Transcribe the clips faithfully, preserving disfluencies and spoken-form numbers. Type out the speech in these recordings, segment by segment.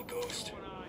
Ghost.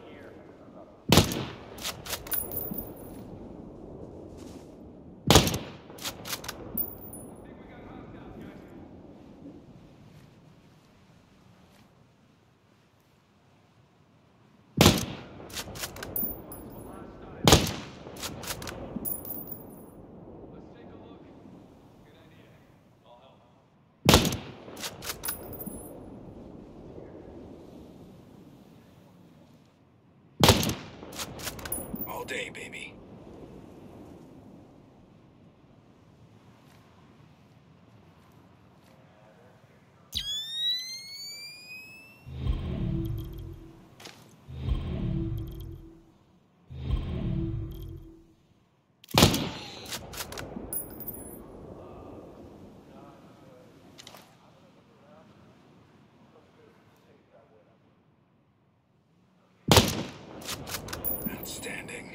All day, baby. Outstanding.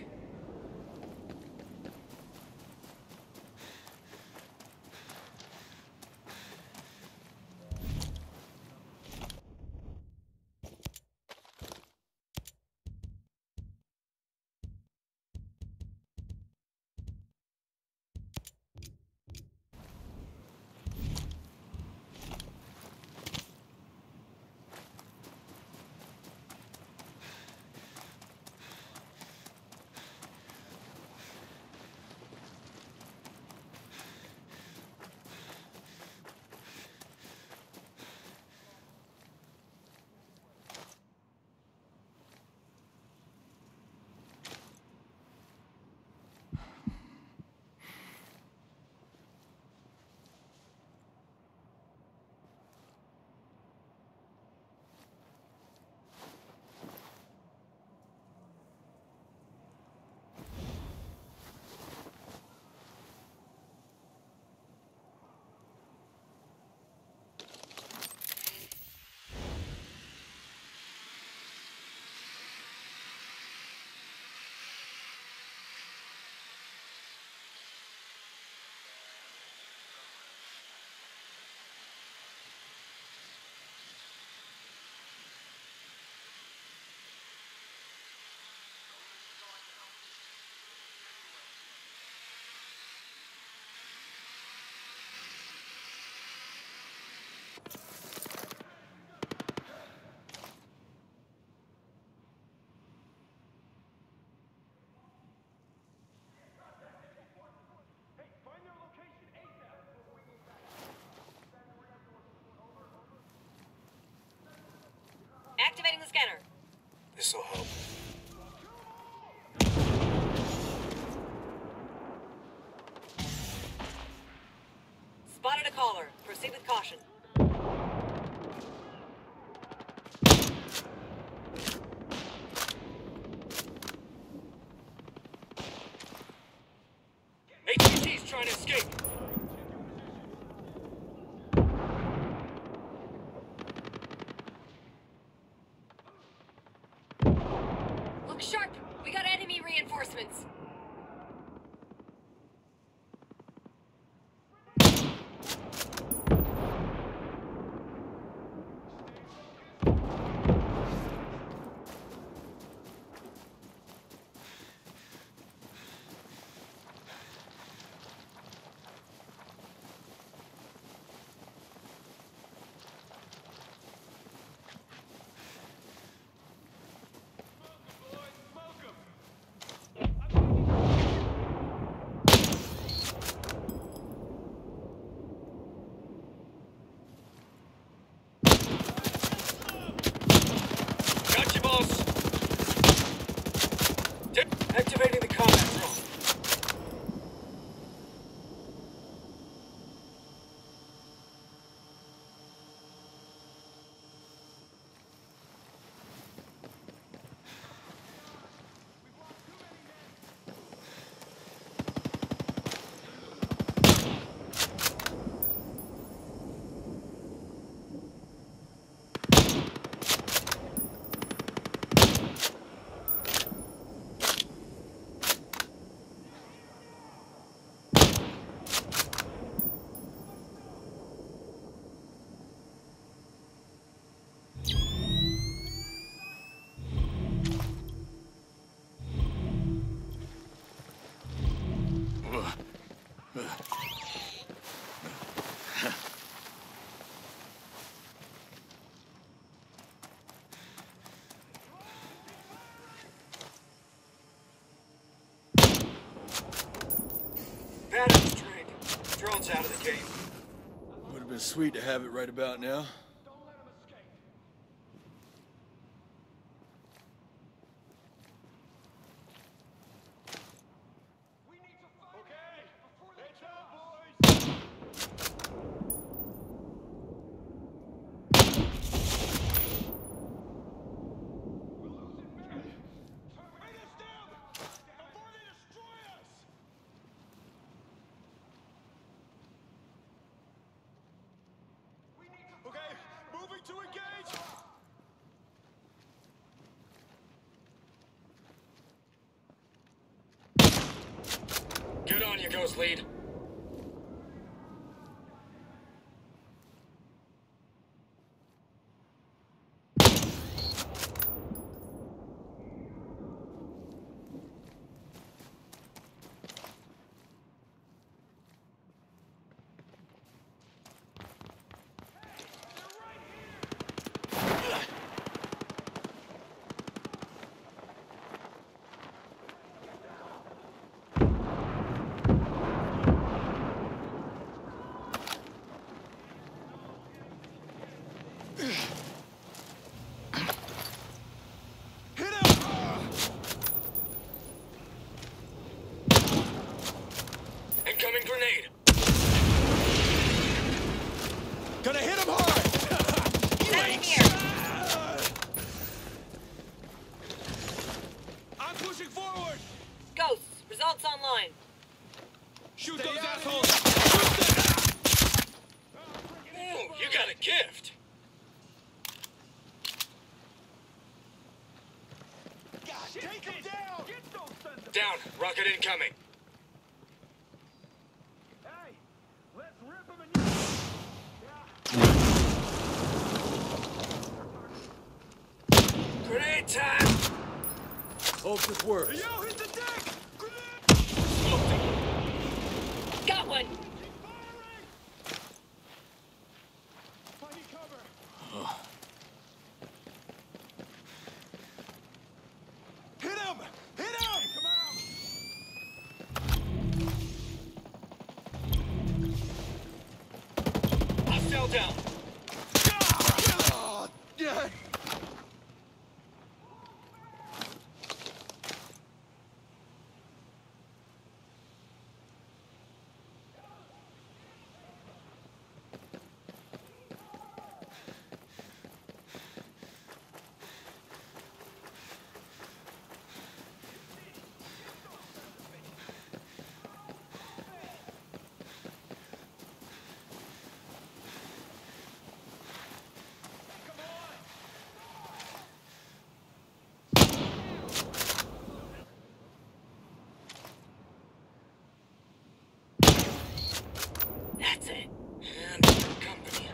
Activating the scanner. This'll help. Spotted a caller. Proceed with caution. A T T's trying to escape. Look sharp! We got enemy reinforcements! Adam's trained. Drone's out of the game. Would have been sweet to have it right about now. To engage! Good on you, Ghost Lead. Incoming grenade. Gonna hit him hard! Enemy here. I'm pushing forward! Ghosts, results online. Shoot those assholes! Ooh, you got a gift. Take him down! Down. Rocket incoming. Hey, let's rip him and Grenade time. Hope this works. Yo, hit the deck! Grenade! Smoked him. Got one. Finding cover! Hit him! Hit him! Come out! Hostile down. Ah! Yeah. That's it. And good company.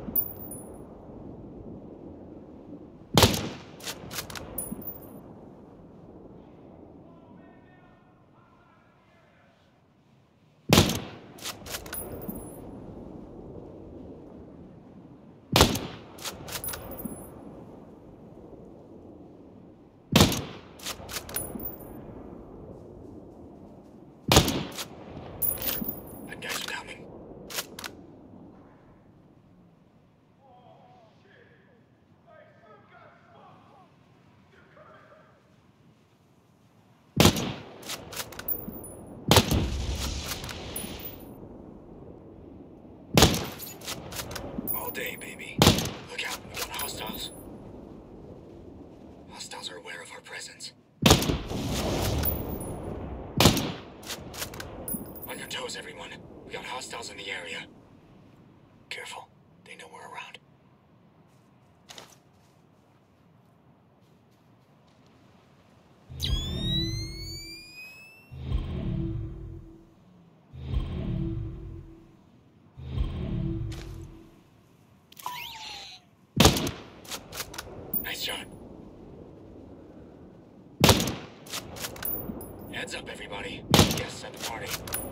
That guy's coming. All day, baby. Look out, we got hostiles. Hostiles are aware of our presence. On your toes, everyone. We got hostiles in the area. Careful. They know we're around. Nice shot. Heads up, everybody. Guests at the party.